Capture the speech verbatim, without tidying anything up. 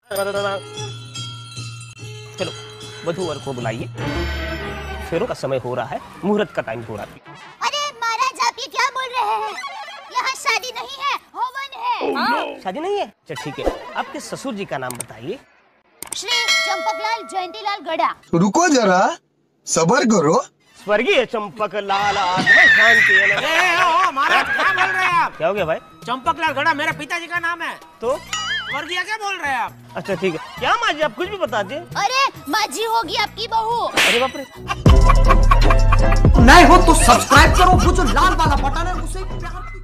चलो वधू को बुलाइए, फेरों का समय हो रहा है, मुहूर्त का टाइम हो रहा है। अरे महाराज आप ये क्या बोल रहे हैं? यहाँ शादी नहीं है, हवन है। oh, no. शादी नहीं है? अच्छा ठीक है, आपके ससुर जी का नाम बताइए। श्री चंपकलाल जयंतीलाल गड़ा। रुको जरा, सबर करो। स्वर्गीय चंपक लाल आत्मा शांति। महाराज क्या बोल रहे हैं आप? क्या हो गया भाई? चंपकलाल गड़ा मेरे पिताजी का नाम है। तो स्वर्गीय क्या बोल रहे हैं आप? अच्छा ठीक है, क्या माँ जी आप कुछ भी बता दें। अरे माँ जी होगी आपकी बहू। अरे बाप रे। नए हो तो सब्सक्राइब करो, वो जो लाल वाला बटन है उसे प्यार